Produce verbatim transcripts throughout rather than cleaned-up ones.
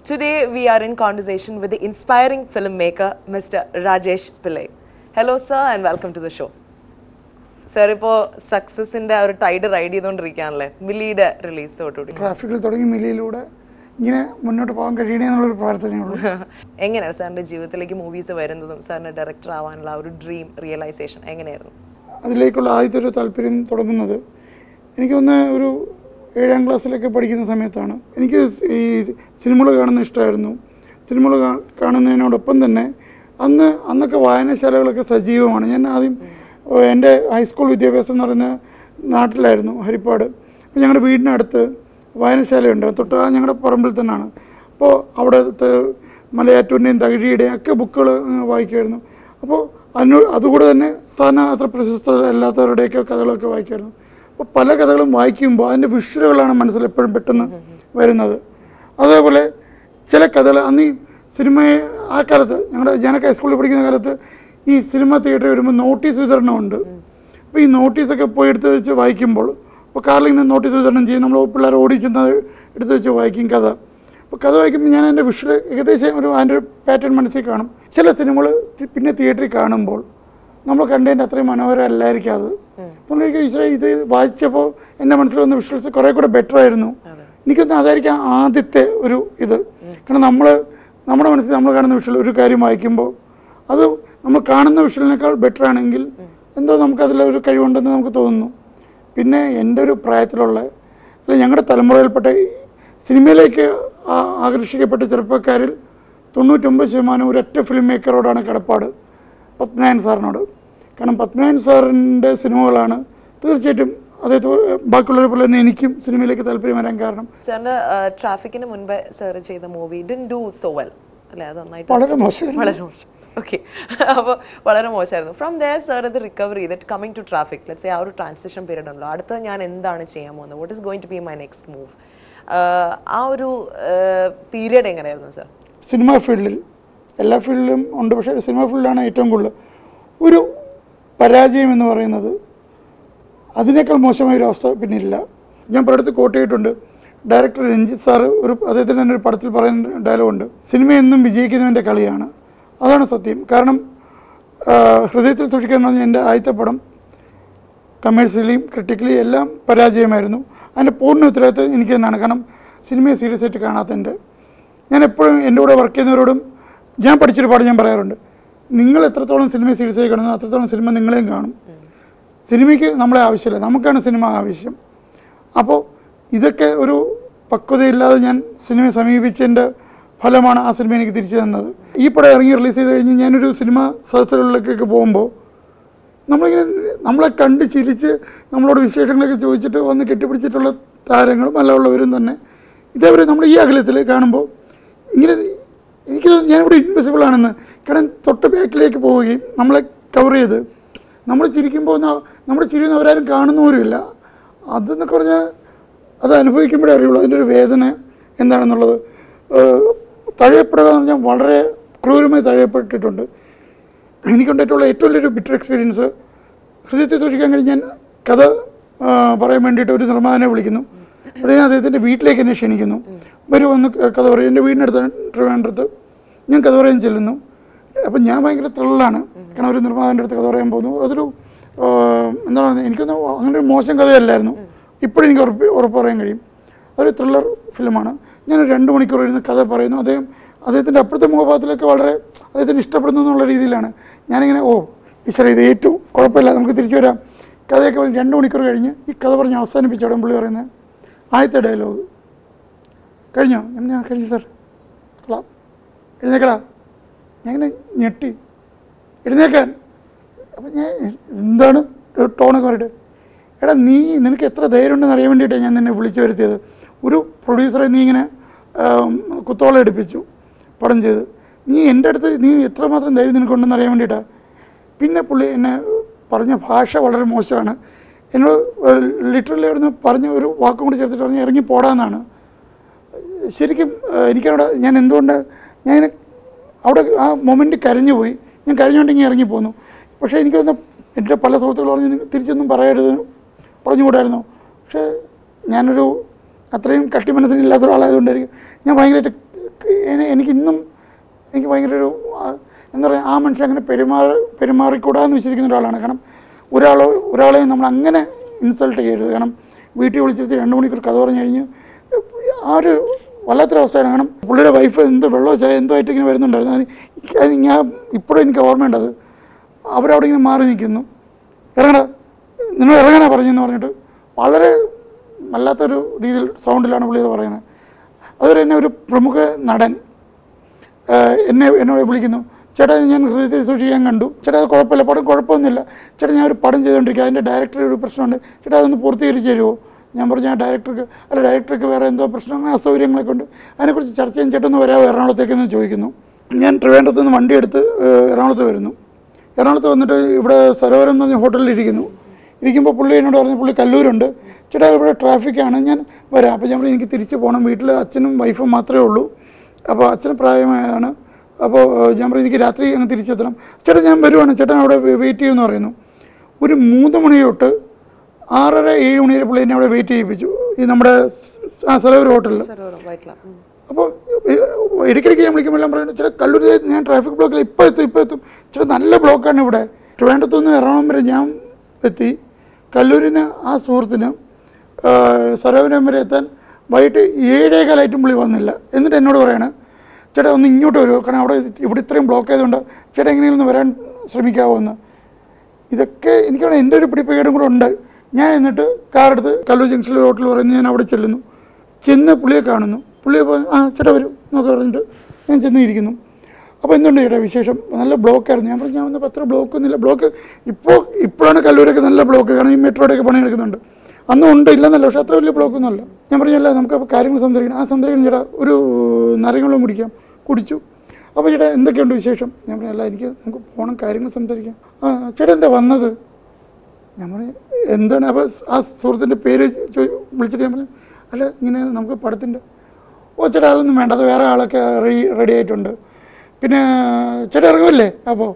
Today we are in conversation with the inspiring filmmaker Mister Rajesh Pillai. Hello sir and welcome to the show. Sir, ipo success inde a tide ride cheyidondirikkanale Mili ide release odu traffic il thodangi Mili ilude ingine munnottu povan kazhiyane ennulla oru prarthanayullu engane sarinte jeevithilekke movies varunnathum sarne director avanalla oru dream realization enganeyirunnu adilekkulla aadithe oru talparyam thodangunnathu enikku onne oru ഏഴാം ക്ലാസ്സിലൊക്കെ പഠിക്കുന്ന സമയത്താണ് എനിക്ക് ഈ സിനിമകൾ കാണുന്നത് ഇഷ്ടമായിരുന്നു. സിനിമകൾ കാണുന്നതിനോടൊപ്പം തന്നെ അന്ന് അന്നൊക്കെ വായനശാലകളൊക്കെ സജീവമാണ്. ഞാൻ ആദ്യം എൻ്റെ ഹൈസ്കൂൾ വിദ്യാഭ്യാസം എന്ന് പറയുന്ന നാട്ടിലായിരുന്നു, ഹരിപ്പാട്. അപ്പോൾ ഞങ്ങളുടെ വീടിനടുത്ത് വായനശാലയുണ്ട്, തൊട്ട് ഞങ്ങളുടെ പറമ്പിൽ തന്നെയാണ്. അപ്പോൾ അവിടുത്തെ മലയാറ്റൂരിൻ്റെയും തകഴിയുടെയും ഒക്കെ ബുക്കുകൾ വായിക്കുമായിരുന്നു. അപ്പോൾ അതിനോ അതുകൂടെ തന്നെ സ്ഥാന അത്ര പ്രശസ്തരല്ലാത്തവരുടെയൊക്കെ കഥകളൊക്കെ വായിക്കുമായിരുന്നു. അപ്പോൾ പല കഥകളും വായിക്കുമ്പോൾ അതിൻ്റെ വിഷ്വലുകളാണ് മനസ്സിൽ എപ്പോഴും പെട്ടെന്ന് വരുന്നത്. അതേപോലെ ചില കഥകൾ അന്ന് ഈ സിനിമയെ ആ കാലത്ത് ഞങ്ങളുടെ ഞാനൊക്കെ ഹൈസ്കൂളിൽ പഠിക്കുന്ന കാലത്ത് ഈ സിനിമ തിയേറ്ററിൽ വരുമ്പോൾ നോട്ടീസ് വിതരണമുണ്ട്. അപ്പോൾ ഈ നോട്ടീസൊക്കെ പോയി എടുത്ത് വെച്ച് വായിക്കുമ്പോൾ അപ്പോൾ കാറിൽ നിന്ന് നോട്ടീസ് വിതരണം ചെയ്യും, നമ്മൾ പിള്ളേർ ഓടിച്ചെന്ന് എടുത്ത് വെച്ച് വായിക്കും കഥ. അപ്പോൾ കഥ വായിക്കുമ്പോൾ ഞാൻ എൻ്റെ വിഷ്വൽ ഏകദേശം ഒരു അതിൻ്റെ ഒരു പാറ്റേൺ മനസ്സിൽ കാണും. ചില സിനിമകൾ പിന്നെ തിയേറ്ററിൽ കാണുമ്പോൾ നമ്മൾ കണ്ടതിൻ്റെ അത്രയും മനോഹരം അല്ലായിരിക്കും അത്. അപ്പോൾ എനിക്ക് വിശ്വാസം ഇത് വായിച്ചപ്പോൾ എൻ്റെ മനസ്സിൽ വന്ന വിഷ്വൽസ് കുറേ കൂടെ ബെറ്റർ ആയിരുന്നു. എനിക്കൊന്ന് അതായിരിക്കും ആദ്യത്തെ ഒരു ഇത്. കാരണം നമ്മൾ നമ്മുടെ മനസ്സിൽ നമ്മൾ കാണുന്ന വിഷ്വൽ ഒരു കാര്യം വായിക്കുമ്പോൾ അത് നമ്മൾ കാണുന്ന വിഷ്വലിനേക്കാൾ ബെറ്റർ ആണെങ്കിൽ എന്തോ നമുക്കതിലൊരു കഴിവുണ്ടെന്ന് നമുക്ക് തോന്നുന്നു. പിന്നെ എൻ്റെ ഒരു പ്രായത്തിലുള്ള അല്ല ഞങ്ങളുടെ തലമുറയിൽപ്പെട്ട സിനിമയിലേക്ക് ആകർഷിക്കപ്പെട്ട ചെറുപ്പക്കാരിൽ തൊണ്ണൂറ്റൊമ്പത് ശതമാനം ഒരൊറ്റ ഫിലിം മേക്കറോടാണ് കടപ്പാട്, പത്മനാഭൻ സാറിനോട്. കാരണം പത്മനാഭൻ സാറിൻ്റെ സിനിമകളാണ് തീർച്ചയായിട്ടും അദ്ദേഹത്തെ ബാക്കിയുള്ളവരെ പോലെ തന്നെ എനിക്കും സിനിമയിലേക്ക് താല്പര്യം വരാൻ കാരണം. സാറിൻ്റെ ട്രാഫിക്കിന് മുൻപേ സാർ ചെയ്ത movie didn't do so well അല്ലേ? അത് നന്നായിട്ട് വളരെ മോശമായിരുന്നു. വളരെ മോശം. ഓക്കെ, അപ്പോൾ വളരെ മോശമായിരുന്നു. ഫ്രം ദെയർ സാർ അത് റിക്കവർ ചെയ്തിട്ട് coming to traffic, let's say ആ ഒരു ട്രാൻസിഷൻ പീരീഡ് ഉണ്ടല്ലോ, അടുത്ത ഞാൻ എന്താണ് ചെയ്യാൻ പോകുന്നത്, what is going to be my next move, ആ ഒരു പീരിയഡ് എങ്ങനെയായിരുന്നു സാർ? സിനിമ ഫീൽഡിൽ എല്ലാ ഫീൽഡിലും ഉണ്ട്, പക്ഷേ സിനിമ ഫീൽഡിലാണ് ഏറ്റവും കൂടുതൽ ഒരു പരാജയം എന്ന് പറയുന്നത്. അതിനേക്കാൾ മോശമായൊരു അവസ്ഥ പിന്നെ ഇല്ല. ഞാൻ പലയിടത്ത് കോട്ട് ചെയ്തിട്ടുണ്ട്. ഡയറക്ടർ രഞ്ജിത്ത് സാറ് ഒരു അദ്ദേഹത്തിൻ്റെ തന്നെ ഒരു പടത്തിൽ പറയുന്ന ഡയലോഗുണ്ട്, സിനിമ എന്നും വിജയിക്കുന്നതിൻ്റെ കളിയാണ്. അതാണ് സത്യം. കാരണം ഹൃദയത്തിൽ സൂക്ഷിക്കാൻ എന്ന് പറഞ്ഞാൽ എൻ്റെ ആദ്യത്തെ പടം കമേഴ്ഷ്യലിയും ക്രിട്ടിക്കലി എല്ലാം പരാജയമായിരുന്നു. അതിൻ്റെ പൂർണ്ണ ഉത്തരവാദിത്വം എനിക്ക് തന്നെയാണ്. കാരണം സിനിമയെ സീരിയസ് ആയിട്ട് കാണാത്തതിൻ്റെ. ഞാൻ എപ്പോഴും എൻ്റെ കൂടെ വർക്ക് ചെയ്യുന്നവരോടും ഞാൻ പഠിച്ചൊരു പാഠം ഞാൻ പറയാറുണ്ട്, നിങ്ങൾ എത്രത്തോളം സിനിമയെ സീരിയസ് ആയി കാണുന്നു അത്രത്തോളം സിനിമ നിങ്ങളെയും കാണും. സിനിമയ്ക്ക് നമ്മളെ ആവശ്യമില്ല, നമുക്കാണ് സിനിമ ആവശ്യം. അപ്പോൾ ഇതൊക്കെ ഒരു പക്വതയില്ലാതെ ഞാൻ സിനിമയെ സമീപിച്ചതിൻ്റെ ഫലമാണ് ആ സിനിമ എനിക്ക് തിരിച്ചു തന്നത്. ഈ പടം ഇറങ്ങി റിലീസ് ചെയ്ത് കഴിഞ്ഞ് ഞാനൊരു സിനിമ സദസ്സുകളിലേക്കൊക്കെ പോകുമ്പോൾ നമ്മളിങ്ങനെ നമ്മളെ കണ്ട് ചിരിച്ച് നമ്മളോട് വിശേഷങ്ങളൊക്കെ ചോദിച്ചിട്ട് വന്ന് കെട്ടിപ്പിടിച്ചിട്ടുള്ള താരങ്ങളും അല്ലാവുള്ളവരും തന്നെ ഇതേവരെ നമ്മൾ ഈ അകലത്തിൽ കാണുമ്പോൾ ഇങ്ങനെ എനിക്ക് ഞാനിവിടെ ഇൻവിസിബിൾ ആണെന്ന്. കാരണം തൊട്ട് ബാക്കിലേക്ക് പോവുകയും നമ്മളെ കവർ ചെയ്ത് നമ്മൾ ചിരിക്കുമ്പോൾ നമ്മുടെ ചിരിയൊന്നും അവരാരും കാണുന്നവരുമില്ല. അതെന്നൊക്കെ പറഞ്ഞാൽ അത് അനുഭവിക്കുമ്പോഴേ അറിയുള്ളൂ അതിൻ്റെ ഒരു വേദന എന്താണെന്നുള്ളത്. തഴയപ്പെടുക എന്ന് പറഞ്ഞാൽ വളരെ ക്രൂരമായി തഴയപ്പെട്ടിട്ടുണ്ട്. എനിക്കുണ്ടായിട്ടുള്ള ഏറ്റവും വലിയൊരു ബിറ്റർ എക്സ്പീരിയൻസ്, ഹൃദയത്തെ സൂക്ഷിക്കാൻ കഴിഞ്ഞ് ഞാൻ കഥ പറയാൻ വേണ്ടിയിട്ട് ഒരു നിർമ്മാതാവിനെ വിളിക്കുന്നു. അദ്ദേഹം അദ്ദേഹത്തിൻ്റെ വീട്ടിലേക്ക് എന്നെ ക്ഷണിക്കുന്നു, വരും ഒന്ന് കഥ പറയും. എൻ്റെ വീടിനടുത്ത് ട്രിവാൻഡ്രത്ത് ഞാൻ കഥ പറയാൻ ചെല്ലുന്നു. അപ്പം ഞാൻ ഭയങ്കര ത്രില്ലാണ്, കാരണം ഒരു നിർമ്മാതാവിൻ്റെ അടുത്ത് കഥ പറയാൻ പോകുന്നു. അതൊരു എന്താണ് എനിക്കൊന്നും അങ്ങനെ ഒരു മോശം കഥയല്ലായിരുന്നു. ഇപ്പോഴും എനിക്ക് ഉറപ്പ് ഉറപ്പ് പറയാൻ കഴിയും. അതൊരു ത്രില്ലർ ഫിലിമാണ്. ഞാനൊരു രണ്ട് മണിക്കൂർ ഇരുന്ന് കഥ പറയുന്നു. അദ്ദേഹം അദ്ദേഹത്തിൻ്റെ അപ്പുറത്തെ മുഖഭാഗത്തിലൊക്കെ വളരെ അദ്ദേഹത്തിന് ഇഷ്ടപ്പെടുന്നു എന്നുള്ള രീതിയിലാണ്. ഞാനിങ്ങനെ ഓ ഈശ്വര ഇത് ഏറ്റവും കുഴപ്പമില്ല, നമുക്ക് തിരിച്ചു വരാം. കഥയൊക്കെ പറഞ്ഞ് രണ്ട് മണിക്കൂർ കഴിഞ്ഞ് ഈ കഥ പറഞ്ഞ് അവസാനിപ്പിച്ചോടെ പുള്ളി പറയുന്നത് ആദ്യത്തെ ഡയലോഗ് കഴിഞ്ഞോ? ഞാൻ കഴിഞ്ഞു സാർ, കളാ എഴുന്നേക്കടാ. ഞാൻ ഇങ്ങനെ ഞെട്ടി എഴുന്നേക്കാൻ. അപ്പം ഞാൻ എന്താണ് ടോണൊക്കെ പറഞ്ഞിട്ട്, എടാ നീ നിനക്ക് എത്ര ധൈര്യം ഉണ്ടെന്ന് അറിയാൻ വേണ്ടിയിട്ടാണ് ഞാൻ നിന്നെ വിളിച്ചു വരുത്തിയത്. ഒരു പ്രൊഡ്യൂസറെ നീ ഇങ്ങനെ കുത്തോളം എടുപ്പിച്ചു പടം ചെയ്ത്, നീ എൻ്റെ അടുത്ത് നീ എത്രമാത്രം ധൈര്യം നിനക്കുണ്ടെന്ന് അറിയാൻ വേണ്ടിയിട്ടാണ്. പിന്നെ പുള്ളി എന്നെ പറഞ്ഞ ഭാഷ വളരെ മോശമാണ്. എന്നോട് ലിറ്ററലി അവിടുന്ന് പറഞ്ഞ ഒരു വാക്കും കൂടി ചേർത്തിട്ട് പറഞ്ഞ് ഇറങ്ങി പോടാന്നാണ്. ശരിക്കും എനിക്കവിടെ ഞാൻ എന്തുകൊണ്ട് ഞാൻ അവിടെ ആ മൊമെൻറ്റ് കരഞ്ഞു പോയി. ഞാൻ കരഞ്ഞുകൊണ്ടെങ്കിൽ ഇറങ്ങിപ്പോന്നു. പക്ഷേ എനിക്കൊന്ന് എൻ്റെ പല സുഹൃത്തുക്കൾ പറഞ്ഞ് തിരിച്ചൊന്നും പറയരുത്, പറഞ്ഞുകൂടായിരുന്നു. പക്ഷേ ഞാനൊരു അത്രയും കട്ടി മനസ്സിലില്ലാത്ത ഒരാളായതുകൊണ്ടായിരിക്കും ഞാൻ ഭയങ്കരമായിട്ട് എനിക്കിന്നും എനിക്ക് ഭയങ്കര ഒരു എന്താ പറയുക, ആ മനുഷ്യൻ അങ്ങനെ പെരുമാറി പെരുമാറിക്കൂടാന്ന് വിശ്വസിക്കുന്ന ഒരാളാണ്. കാരണം ഒരാളോ ഒരാളെയും നമ്മൾ അങ്ങനെ ഇൻസൾട്ട് ചെയ്യരുത്. കാരണം വീട്ടിൽ വിളിച്ചിട്ട് രണ്ട് മണിക്കൂർ കഥ പറഞ്ഞു കഴിഞ്ഞ് ആ ഒരു വല്ലാത്തൊരവസ്ഥയാണ്. കാരണം പുള്ളിയുടെ വൈഫ് എന്തോ വെള്ളമോ ചായ എന്തോ ആയിട്ട് ഇങ്ങനെ വരുന്നുണ്ടായിരുന്നു. ഞാൻ ഇപ്പോഴും എനിക്ക് ഓർമ്മയുണ്ടത്. അവരവിടെ ഇങ്ങനെ മാറി നിൽക്കുന്നു. ഇറങ്ങണ, നിങ്ങൾ ഇറങ്ങാനാണ് പറഞ്ഞതെന്ന് പറഞ്ഞിട്ട് വളരെ വല്ലാത്തൊരു രീതിയിൽ സൗണ്ടിലാണ് പുള്ളി ഇത് പറയുന്നത്. അതുപോലെ തന്നെ ഒരു പ്രമുഖ നടൻ എന്നെ എന്നോട് വിളിക്കുന്നു, ചേട്ടാ ഞാൻ ഹൃദയത്തിൽ സൂക്ഷിക്കാൻ കണ്ടു, ചേട്ടാ അത് കുഴപ്പമില്ല, പടം കുഴപ്പമൊന്നുമില്ല, ചേട്ടാ ഞാൻ ഒരു പടം ചെയ്തുകൊണ്ടിരിക്കുക, അതിൻ്റെ ഡയറക്ടർ ഒരു പ്രശ്നമുണ്ട്, ചേട്ടാ അതൊന്ന് പൂർത്തീകരിച്ച് തരുമോ? ഞാൻ പറഞ്ഞു ഞാൻ ഡയറക്ടർക്ക് അല്ല ഡയറക്ടർക്ക് വേറെ എന്തോ പ്രശ്നം, അങ്ങനെ അസൗകര്യങ്ങളൊക്കെ ഉണ്ട്, അതിനെക്കുറിച്ച് ചർച്ച ചെയ്യാൻ ചേട്ടൊന്ന് വരാമോ എറണാകുളത്തേക്കെന്ന് ചോദിക്കുന്നു. ഞാൻ ട്രിവാൻഡ്രത്ത് നിന്ന് വണ്ടി എടുത്ത് എറണാകുളത്ത് വരുന്നു. എറണാകുളത്ത് വന്നിട്ട് ഇവിടെ സരോവരം എന്ന് പറഞ്ഞ ഹോട്ടലിൽ ഇരിക്കുന്നു. ഇരിക്കുമ്പോൾ പുള്ളി എന്നോട് പറഞ്ഞു പുള്ളി കല്ലൂരുണ്ട്, ചേട്ടാ ഇവിടെ ട്രാഫിക്കാണ്, ഞാൻ വരാം. അപ്പോൾ ഞാൻ പറഞ്ഞു എനിക്ക് തിരിച്ച് പോകണം, വീട്ടിൽ അച്ഛനും വൈഫും മാത്രമേ ഉള്ളൂ, അപ്പോൾ അച്ഛന് പ്രായമായതാണ്, അപ്പോൾ ഞാൻ പറഞ്ഞു എനിക്ക് രാത്രി അങ്ങ് തിരിച്ചെത്തണം. ചേട്ടാ ഞാൻ വരുവാണ്, ചേട്ടൻ അവിടെ വെയിറ്റ് ചെയ്യുമെന്ന് പറയുന്നു. ഒരു മൂന്ന് മണി തൊട്ട് ആറര ഏഴ് മണി വരെ പുള്ളി എന്നെ അവിടെ വെയിറ്റ് ചെയ്യിപ്പിച്ചു, ഈ നമ്മുടെ ആ സരോവർ ഹോട്ടലിൽ. അപ്പോൾ ഇടയ്ക്കിടയ്ക്ക് ഞാൻ വിളിക്കുമ്പോൾ എല്ലാം പറയുന്നത് ചേട്ടാ കല്ലൂർ ഞാൻ ട്രാഫിക് ബ്ലോക്കിൽ ഇപ്പോൾ എത്തും ഇപ്പോൾ എത്തും ചേട്ടാ നല്ല ബ്ലോക്കാണ് ഇവിടെ. ട്രിവാൻഡ്രത്ത് നിന്ന് എറണാകുളം വരെ ഞാൻ എത്തി. കല്ലൂരിന് ആ സുഹൃത്തിന് സരോവരം വരെ എത്താൻ വൈകിട്ട് ഏഴേകാലായിട്ടും പുള്ളി വന്നില്ല. എന്നിട്ട് എന്നോട് പറയാണ് ചേട്ടാ ഒന്ന് ഇങ്ങോട്ട് വരുമോ, കാരണം അവിടെ ഇവിടെ ഇത്രയും ബ്ലോക്ക് ആയതുകൊണ്ട് ചേട്ടാ എങ്ങനെയെങ്കിലും ഒന്ന് വരാൻ ശ്രമിക്കാമോ എന്ന്. ഇതൊക്കെ എനിക്കവിടെ എൻ്റെ ഒരു പിടിപ്പേടും കൂടെ ഉണ്ട്. ഞാൻ എന്നിട്ട് കാറെടുത്ത് കല്ലൂർ ജംഗ്ഷനിൽ ഹോട്ടൽ പറയുന്നു, ഞാൻ അവിടെ ചെല്ലുന്നു. ചെന്ന് പുള്ളിയെ കാണുന്നു. പുള്ളിയെ പറഞ്ഞു ആ ചേട്ടാ വരൂ എന്നൊക്കെ പറഞ്ഞിട്ട് ഞാൻ ചെന്ന് ഇരിക്കുന്നു. അപ്പോൾ എന്തുണ്ട് ചേട്ടാ വിശേഷം? നല്ല ബ്ലോക്കായിരുന്നു. ഞാൻ പറഞ്ഞു ഞാൻ വന്നപ്പോൾ അത്ര ബ്ലോക്കൊന്നുമില്ല, ബ്ലോക്ക് ഇപ്പോൾ ഇപ്പോഴാണ് കല്ലൂരൊക്കെ നല്ല ബ്ലോക്ക്, കാരണം ഈ മെട്രോയുടെയൊക്കെ പണിയെടുക്കുന്നുണ്ട്, അന്നും ഉണ്ട് ഇല്ലെന്നല്ല, പക്ഷേ അത്ര വലിയ ബ്ലോക്കൊന്നുമല്ല. ഞാൻ പറഞ്ഞല്ല നമുക്ക് അപ്പോൾ കാര്യങ്ങൾ സംസാരിക്കണം. ആ സംസാരിക്കണം ചേട്ടാ, ഒരു നാരങ്ങളും കുടിക്കാം. കുടിച്ചു. അപ്പോൾ ചേട്ടാ എന്തൊക്കെയുണ്ട് വിശേഷം? ഞാൻ പറഞ്ഞു അല്ല എനിക്ക് നമുക്ക് പോകണം, കാര്യങ്ങൾ സംസാരിക്കാം. ആ ചേട്ടാ എന്താ വന്നത്? ഞാൻ പറഞ്ഞു എന്താണ്? അപ്പോൾ ആ സുഹൃത്തിൻ്റെ പേര് വിളിച്ചിട്ട് ഞാൻ പറഞ്ഞു അല്ല ഇങ്ങനെ നമുക്ക് പടത്തിൻ്റെ. ഓ ചേട്ടാ അതൊന്നും വേണ്ട, അത് വേറെ ആളൊക്കെ റെഡി റെഡി ആയിട്ടുണ്ട്, പിന്നെ ചേട്ടാ ഇറങ്ങുമല്ലേ? അപ്പോൾ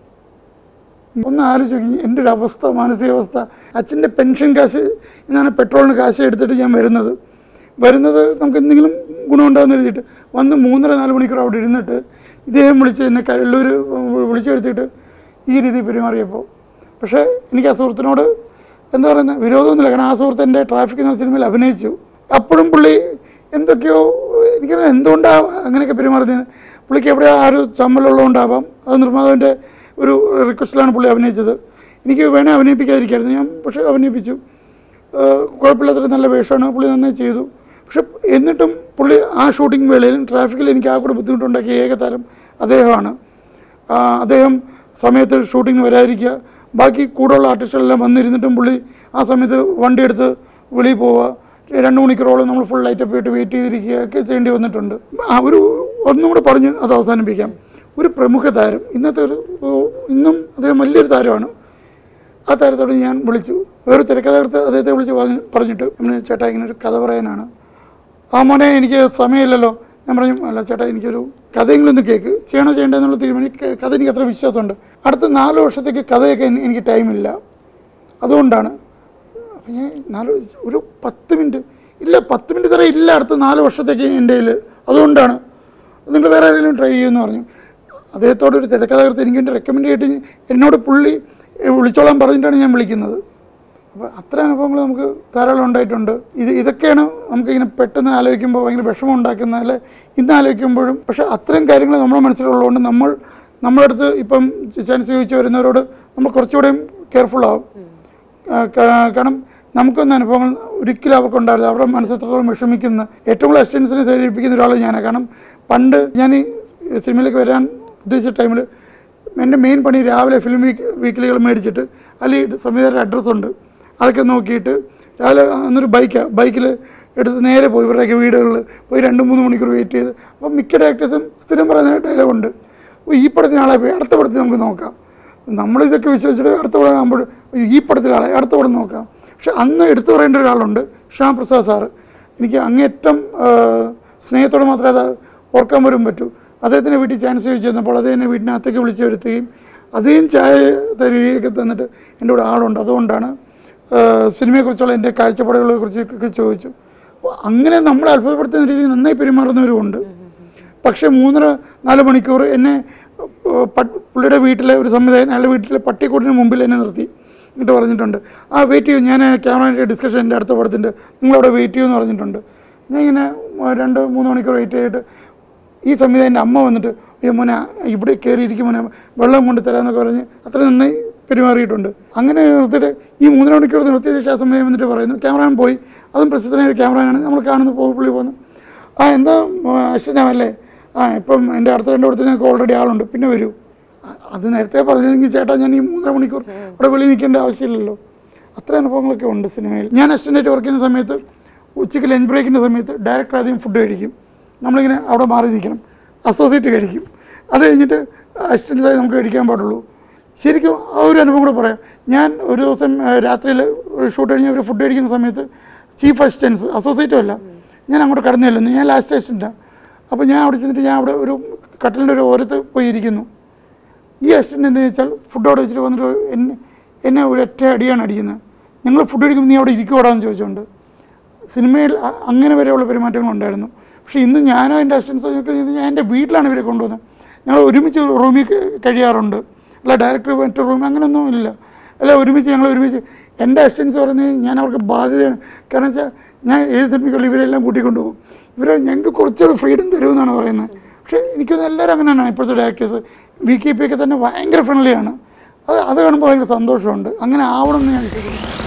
ഒന്ന് ആലോചിച്ച് എൻ്റെ ഒരു അവസ്ഥ, മാനസികാവസ്ഥ. അച്ഛൻ്റെ പെൻഷൻ കാശ് എന്നാണ് പെട്രോളിന് കാശ് എടുത്തിട്ട് ഞാൻ വരുന്നത് വരുന്നത് നമുക്ക് എന്തെങ്കിലും ഗുണമുണ്ടാകുന്ന എഴുതിയിട്ട് വന്ന് മൂന്നര നാല് മണിക്കൂർ അവിടെ ഇരുന്നിട്ട് ഇദ്ദേഹം വിളിച്ച് എന്നെ കല്ലൂർ വിളിച്ചു വരുത്തിയിട്ട് ഈ രീതി പെരുമാറിയപ്പോൾ. പക്ഷേ എനിക്ക് ആ സുഹൃത്തിനോട് എന്താ പറയുന്നത് വിരോധമൊന്നുമില്ല, കാരണം ആ സുഹൃത്ത് എൻ്റെ ട്രാഫിക് എന്ന സിനിമയിൽ അഭിനയിച്ചു. അപ്പോഴും പുള്ളി എന്തൊക്കെയോ എനിക്കറിയാം എന്തുകൊണ്ടാണ് അങ്ങനെയൊക്കെ പെരുമാറുന്നത്. പുള്ളിക്ക് എവിടെ ആ ഒരു ചമ്മലുള്ളതുകൊണ്ടാവാം, അത് നിർമ്മാതാവിൻ്റെ ഒരു റിക്വസ്റ്റിലാണ് പുള്ളി അഭിനയിച്ചത്. എനിക്ക് വേണേൽ അഭിനയിപ്പിക്കാതിരിക്കായിരുന്നു ഞാൻ, പക്ഷേ അഭിനയിപ്പിച്ചു. കുഴപ്പമില്ലാത്തൊരു നല്ല വേഷമാണ്, പുള്ളി നന്നായി ചെയ്തു. പക്ഷെ എന്നിട്ടും പുള്ളി ആ ഷൂട്ടിംഗ് വേളയിലും ട്രാഫിക്കിൽ എനിക്ക് ആ കൂടെ ബുദ്ധിമുട്ടുണ്ടാക്കിയ ഏക താരം അദ്ദേഹമാണ്. അദ്ദേഹം സമയത്ത് ഷൂട്ടിങ്ങിന് വരാതിരിക്കുക, ബാക്കി കൂടെയുള്ള ആർട്ടിസ്റ്റുകളെല്ലാം വന്നിരുന്നിട്ടും പുള്ളി ആ സമയത്ത് വണ്ടി എടുത്ത് വെളിയിൽ പോവുക, രണ്ട് മണിക്കൂറോളം നമ്മൾ ഫുൾ ലൈറ്റപ്പ് ആയിട്ട് വെയിറ്റ് ചെയ്തിരിക്കുക ഒക്കെ ചെയ്യേണ്ടി വന്നിട്ടുണ്ട്. ആ ഒരു ഒന്നും കൂടെ പറഞ്ഞ് അത് അവസാനിപ്പിക്കാം. ഒരു പ്രമുഖ താരം, ഇന്നത്തെ ഒരു ഇന്നും അദ്ദേഹം വലിയൊരു താരമാണ്. ആ താരത്തോട് ഞാൻ വിളിച്ചു, വേറെ തിരക്കഥാകൃത്ത് അദ്ദേഹത്തെ വിളിച്ച് പറഞ്ഞിട്ട് ചേട്ടാ ഇങ്ങനെ ഒരു കഥ പറയാനാണ്. ആ മോനെ എനിക്ക് സമയമില്ലല്ലോ. ഞാൻ പറഞ്ഞു അല്ല ചേട്ടാ എനിക്കൊരു കഥയെങ്കിലും ഒന്ന് കേൾക്ക്, ചെയ്യണോ ചെയ്യേണ്ടതെന്നുള്ള തീരുമാനം. കഥ എനിക്ക് അത്ര വിശ്വാസമുണ്ട്, അടുത്ത നാല് വർഷത്തേക്ക് കഥയൊക്കെ എനിക്ക് ടൈമില്ല, അതുകൊണ്ടാണ്. അപ്പം ഞാൻ നാല് ഒരു പത്ത് മിനിറ്റ് ഇല്ല പത്ത് മിനിറ്റ് തരാൻ ഇല്ല അടുത്ത നാല് വർഷത്തേക്ക് എൻ്റെ കയ്യിൽ, അതുകൊണ്ടാണ് നിങ്ങൾ വേറെ ആരെങ്കിലും ട്രൈ ചെയ്യുമെന്ന് പറഞ്ഞു. അദ്ദേഹത്തോട് ഒരു തിരക്കഥാകൃത്ത് എനിക്ക് വേണ്ടി റെക്കമെൻഡ് ചെയ്തിട്ട് എന്നോട് പുള്ളി വിളിച്ചോളാൻ പറഞ്ഞിട്ടാണ് ഞാൻ വിളിക്കുന്നത്. അപ്പോൾ അത്ര അനുഭവങ്ങൾ നമുക്ക് ധാരാളം ഉണ്ടായിട്ടുണ്ട്. ഇത് ഇതൊക്കെയാണ് നമുക്കിങ്ങനെ പെട്ടെന്ന് ആലോചിക്കുമ്പോൾ ഭയങ്കര വിഷമം ഉണ്ടാക്കുന്ന, അല്ലെ ഇന്ന് ആലോചിക്കുമ്പോഴും. പക്ഷേ അത്രയും കാര്യങ്ങൾ നമ്മുടെ മനസ്സിലുള്ളതുകൊണ്ട് നമ്മൾ നമ്മളടുത്ത് ഇപ്പം ചാൻസ് ചോദിച്ചു വരുന്നവരോട് നമ്മൾ കുറച്ചുകൂടെയും കെയർഫുള്ളാവും. കാരണം നമുക്കൊന്ന് അനുഭവങ്ങൾ ഒരിക്കലും അവർക്കുണ്ടാവില്ല, അവരുടെ മനസ്സെത്രത്തോളം വിഷമിക്കുന്ന ഏറ്റവും കൂടുതൽ അസിസ്റ്റൻസിനെ ശേഖരിപ്പിക്കുന്ന ഒരാൾ ഞാനാണ്. കാരണം പണ്ട് ഞാൻ ഈ സിനിമയിലേക്ക് വരാൻ ഉദ്ദേശിച്ച ടൈമിൽ എൻ്റെ മെയിൻ പണി രാവിലെ ഫിലിം വീക്ക് വീക്കിലികൾ മേടിച്ചിട്ട് അതിൽ സംവിധായകരുടെ അഡ്രസ്സുണ്ട്, അതൊക്കെ നോക്കിയിട്ട് രാവിലെ അന്നൊരു ബൈക്കാണ് ബൈക്കിൽ എടുത്ത് നേരെ പോയി ഇവരുടെയൊക്കെ വീടുകളിൽ പോയി രണ്ട് മൂന്ന് മണിക്കൂർ വെയിറ്റ് ചെയ്ത്. അപ്പോൾ മിക്ക ഡയറക്ടേഴ്സും സ്ഥിരം പറയുന്ന ഡയലോഗുണ്ട്, ഈ പടത്തിനാളെ പോയി അടുത്ത പടത്തിൽ നമുക്ക് നോക്കാം. നമ്മളിതൊക്കെ വിശ്വസിച്ചിട്ട് അടുത്ത പടം ആകുമ്പോൾ ഈ പടത്തിലാളെ അടുത്ത പടം നോക്കാം. പക്ഷെ അന്ന് എടുത്തു പറയേണ്ട ഒരാളുണ്ട്, ശ്യാം പ്രസാദ് സാറ്. എനിക്ക് അങ്ങേറ്റം സ്നേഹത്തോടെ മാത്രമേ അത് ഓർക്കാൻ വരും പറ്റൂ. അദ്ദേഹത്തിൻ്റെ വീട്ടിൽ ചാൻസ് ചോദിച്ചു തന്നപ്പോൾ അദ്ദേഹത്തിൻ്റെ വീട്ടിനകത്തേക്ക് വിളിച്ചു വരുത്തുകയും അദ്ദേഹം ചായ തരികയൊക്കെ തന്നിട്ട് എൻ്റെ കൂടെ ആളുണ്ട്. അതുകൊണ്ടാണ് സിനിമയെക്കുറിച്ചുള്ള എൻ്റെ കാഴ്ചപ്പാടുകളെ കുറിച്ചൊക്കെ ചോദിച്ചു. അപ്പോൾ അങ്ങനെ നമ്മളെ അത്ഭുതപ്പെടുത്തുന്ന രീതിയിൽ നന്നായി പെരുമാറുന്നവരുമുണ്ട്. പക്ഷേ മൂന്നര നാല് മണിക്കൂർ എന്നെ പുള്ളിയുടെ വീട്ടിലെ ഒരു സംവിധായകൻ അയാളുടെ വീട്ടിലെ പട്ടിക്കൂട്ടിന് മുമ്പിൽ എന്നെ നിർത്തി എന്നിട്ട് പറഞ്ഞിട്ടുണ്ട് ആ വെയിറ്റ് ചെയ്യും, ഞാൻ ക്യാമറ ഡിസ്കഷൻ എൻ്റെ അടുത്ത പടത്തിൻ്റെ നിങ്ങളവിടെ വെയിറ്റ് ചെയ്യുമെന്ന് പറഞ്ഞിട്ടുണ്ട്. ഞാൻ ഇങ്ങനെ രണ്ട് മൂന്ന് മണിക്കൂർ വെയിറ്റ് ചെയ്തിട്ട് ഈ സംവിധായകൻ്റെ അമ്മ വന്നിട്ട് അയ്യോ മോനെ ഇവിടെ കയറിയിരിക്കും മോനെ വെള്ളം കൊണ്ട് തരാമെന്നൊക്കെ പറഞ്ഞ് അത്ര നന്നായി പെരുമാറിയിട്ടുണ്ട്. അങ്ങനെ നിർത്തിയിട്ട് ഈ മൂന്നര മണിക്കൂർ നിർത്തിയ ശേഷം ആ സമയം വന്നിട്ട് പറയുന്നു ക്യാമറാൻ പോയി, അതും പ്രസിദ്ധനായ ഒരു ക്യാമറയാണ് നമ്മൾ കാണുന്നു പുള്ളി പോകുന്നു. ആ എന്താ അശ്വനാവല്ലേ, ആ ഇപ്പം എൻ്റെ അടുത്ത രണ്ട് പടത്തിന് ഞങ്ങൾക്ക് ഓൾറെഡി ആളുണ്ട്, പിന്നെ വരൂ. അത് നേരത്തെ പറഞ്ഞില്ലെങ്കിൽ ചേട്ടാ ഞാൻ ഈ മൂന്നര മണിക്കൂർ ഇവിടെ വെളിയിൽ നിൽക്കേണ്ട ആവശ്യമില്ലല്ലോ. അത്ര അനുഭവങ്ങളൊക്കെ ഉണ്ട് സിനിമയിൽ. ഞാൻ അസിസ്റ്റൻ്റായിട്ട് വർക്ക് ചെയ്യുന്ന സമയത്ത് ഉച്ചയ്ക്ക് ലഞ്ച് ബ്രേക്കിൻ്റെ സമയത്ത് ഡയറക്ടർ ആദ്യം ഫുഡ് കഴിക്കും, നമ്മളിങ്ങനെ അവിടെ മാറി നിൽക്കണം, അസോസിയേറ്റ് കഴിക്കും, അത് കഴിഞ്ഞിട്ട് അസിസ്റ്റൻസായി നമുക്ക് കഴിക്കാൻ പാടുള്ളൂ. ശരിക്കും ആ ഒരു അനുഭവം കൂടെ പറയാം. ഞാൻ ഒരു ദിവസം രാത്രിയിൽ ഷൂട്ട് കഴിഞ്ഞ് അവർ ഫുഡ് കഴിക്കുന്ന സമയത്ത് ചീഫ് അസിസ്റ്റൻസ് അസോസിയേറ്റും അല്ല, ഞാൻ അങ്ങോട്ട് കടന്നു ചെല്ലുന്നു, ഞാൻ ലാസ്റ്റ് അസിസ്റ്റൻ്റാണ്. അപ്പോൾ ഞാൻ അവിടെ ചെന്നിട്ട് ഞാൻ അവിടെ ഒരു കട്ടലിൻ്റെ ഒരു ഓരത്ത് പോയി ഇരിക്കുന്നു. ഈ അസിസ്റ്റൻ്റ് എന്താണെന്ന് വെച്ചാൽ ഫുഡ് അവിടെ വെച്ചിട്ട് വന്നിട്ട് എന്നെ എന്നെ ഒരു ഒറ്റ അടിയാണ് അടിക്കുന്നത്. ഞങ്ങൾ ഫുഡ് കഴിക്കുമ്പോൾ നീ അവിടെ ഇരിക്കുവാടാന്ന് ചോദിച്ചുകൊണ്ട്. സിനിമയിൽ അങ്ങനെ വരെയുള്ള പെരുമാറ്റങ്ങളുണ്ടായിരുന്നു. പക്ഷേ ഇന്ന് ഞാനോ എൻ്റെ അസിസ്റ്റൻസോ ഞാൻ എൻ്റെ വീട്ടിലാണ് ഇവരെ കൊണ്ടുവന്നത്. ഞങ്ങൾ ഒരുമിച്ച് റൂമിൽ കഴിയാറുണ്ട്, അല്ല ഡയറക്ടർ മറ്റു റൂം അങ്ങനെയൊന്നും ഇല്ല, അല്ല ഒരുമിച്ച് ഞങ്ങൾ ഒരുമിച്ച്. എൻ്റെ അസിസ്റ്റൻസ് പറയുന്നത് ഞാൻ അവർക്ക് ബാധ്യതയാണ്. കാരണം വെച്ചാൽ ഞാൻ ഏത് സിനിമയ്ക്കുള്ള ഇവരെല്ലാം കൂട്ടിക്കൊണ്ടുപോകും, ഇവരെ ഞങ്ങൾക്ക് കുറച്ചൊരു ഫ്രീഡം തരുമെന്നാണ് പറയുന്നത്. പക്ഷേ എനിക്കൊന്ന് എല്ലാവരും അങ്ങനെ തന്നെയാണ്. ഇപ്പോഴത്തെ ഡയറക്ടേഴ്സ് വി കെ പി ഒക്കെ തന്നെ ഭയങ്കര ഫ്രണ്ട്ലിയാണ്. അത് അത് കാണുമ്പോൾ ഭയങ്കര സന്തോഷമുണ്ട്. അങ്ങനെ ആവണം എന്ന് ഞാൻ വിശ്വസിക്കുന്നു.